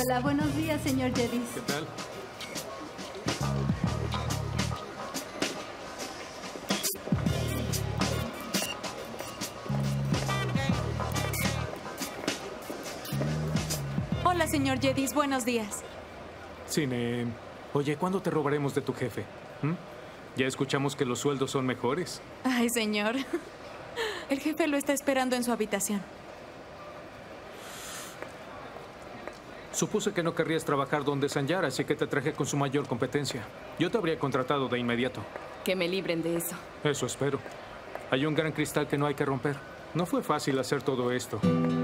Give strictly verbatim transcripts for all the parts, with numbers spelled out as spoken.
Hola, buenos días, señor Jedis. ¿Qué tal? Hola, señor Jedis. Buenos días. Cine. Oye, ¿cuándo te robaremos de tu jefe? ¿Mm? Ya escuchamos que los sueldos son mejores. Ay, señor. El jefe lo está esperando en su habitación. Supuse que no querrías trabajar donde Sanjar, así que te traje con su mayor competencia. Yo te habría contratado de inmediato. Que me libren de eso. Eso espero. Hay un gran cristal que no hay que romper. No fue fácil hacer todo esto.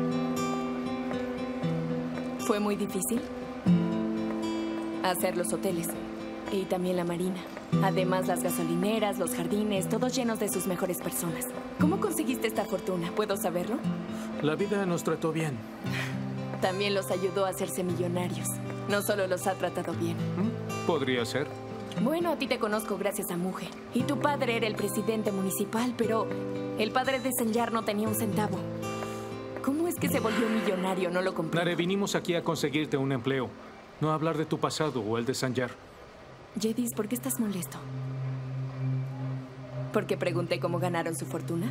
¿Fue muy difícil? Hacer los hoteles. Y también la marina. Además, las gasolineras, los jardines, todos llenos de sus mejores personas. ¿Cómo conseguiste esta fortuna? ¿Puedo saberlo? La vida nos trató bien. También los ayudó a hacerse millonarios. No solo los ha tratado bien. ¿Mm? Podría ser. Bueno, a ti te conozco gracias a Mujer. Y tu padre era el presidente municipal, pero el padre de Sanjar no tenía un centavo. ¿Cómo es que se volvió millonario? No lo comprendo. Nare, vinimos aquí a conseguirte un empleo. No a hablar de tu pasado o el de Sanjar. Jedis, ¿por qué estás molesto? ¿Porque pregunté cómo ganaron su fortuna?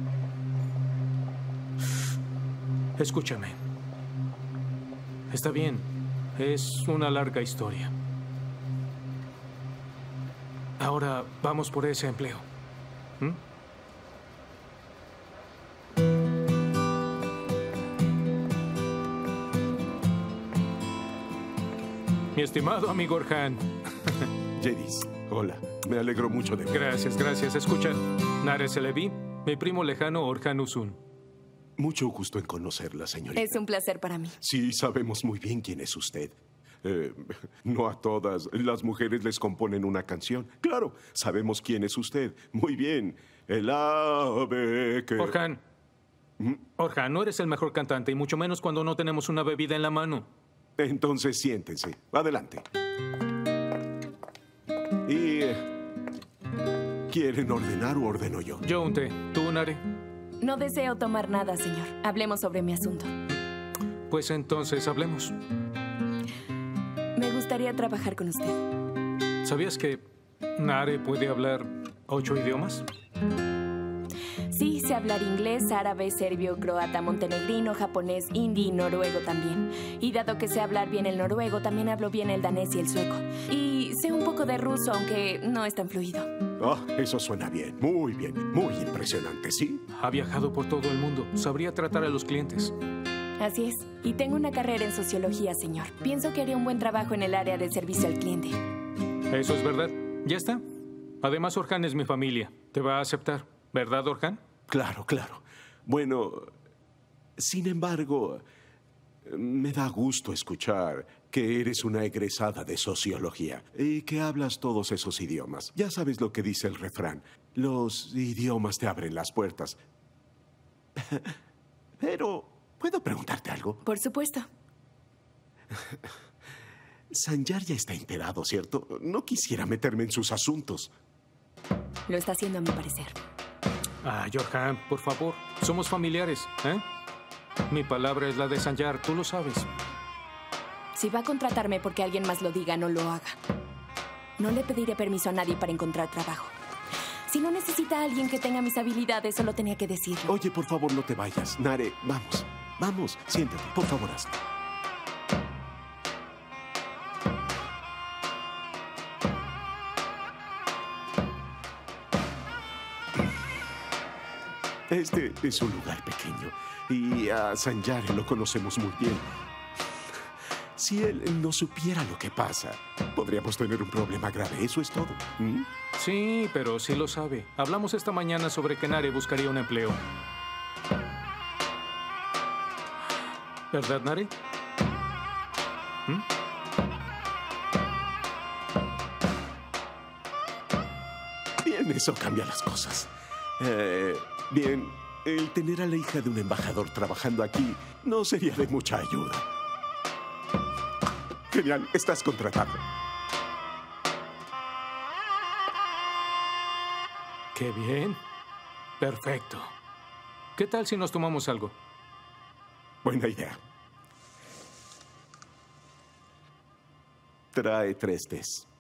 Escúchame. Está bien. Es una larga historia. Ahora vamos por ese empleo. ¿Mm? Mi estimado amigo Orhan. Jedis, hola. Me alegro mucho de ver. Gracias, gracias. Escucha, Nare Celebi, mi primo lejano Orhan Uzun. Mucho gusto en conocerla, señorita. Es un placer para mí. Sí, sabemos muy bien quién es usted. Eh, no a todas las mujeres les componen una canción. Claro, sabemos quién es usted. Muy bien. El ave que... Orhan. ¿Mm? Orhan, no eres el mejor cantante, y mucho menos cuando no tenemos una bebida en la mano. Entonces siéntense. Adelante. ¿Y quieren ordenar o ordeno yo? Yo un té. ¿Tú, Nare? No deseo tomar nada, señor. Hablemos sobre mi asunto. Pues entonces hablemos. Me gustaría trabajar con usted. ¿Sabías que Nare puede hablar ocho idiomas? Sí, sé hablar inglés, árabe, serbio, croata, montenegrino, japonés, hindi y noruego también. Y dado que sé hablar bien el noruego, también hablo bien el danés y el sueco. Y sé un poco de ruso, aunque no es tan fluido. Ah, eso suena bien. Muy bien. Muy impresionante, ¿sí? Ha viajado por todo el mundo. Sabría tratar a los clientes. Así es. Y tengo una carrera en sociología, señor. Pienso que haría un buen trabajo en el área de servicio al cliente. Eso es verdad. ¿Ya está? Además, Orhan es mi familia. Te va a aceptar. ¿Verdad, Orhan? Claro, claro. Bueno, sin embargo, me da gusto escuchar que eres una egresada de sociología y que hablas todos esos idiomas. Ya sabes lo que dice el refrán. Los idiomas te abren las puertas. Pero, ¿puedo preguntarte algo? Por supuesto. Sanjar ya está enterado, ¿cierto? No quisiera meterme en sus asuntos. Lo está haciendo a mi parecer. Ah, Orhan, por favor. Somos familiares, ¿eh? Mi palabra es la de Sanjar, tú lo sabes. Si va a contratarme porque alguien más lo diga, no lo haga. No le pediré permiso a nadie para encontrar trabajo. Si no necesita a alguien que tenga mis habilidades, solo tenía que decirlo. Oye, por favor, no te vayas. Nare, vamos. Vamos, siéntate. Por favor, hazlo. Este es un lugar pequeño y a Sanjar lo conocemos muy bien. Si él no supiera lo que pasa, podríamos tener un problema grave. Eso es todo. ¿Mm? Sí, pero sí lo sabe. Hablamos esta mañana sobre que Nare buscaría un empleo. ¿Verdad, Nare? ¿Mm? Bien, eso cambia las cosas. Eh, bien, el tener a la hija de un embajador trabajando aquí no sería de mucha ayuda. Genial, estás contratado. ¡Qué bien! Perfecto. ¿Qué tal si nos tomamos algo? Buena idea. Trae tres tés.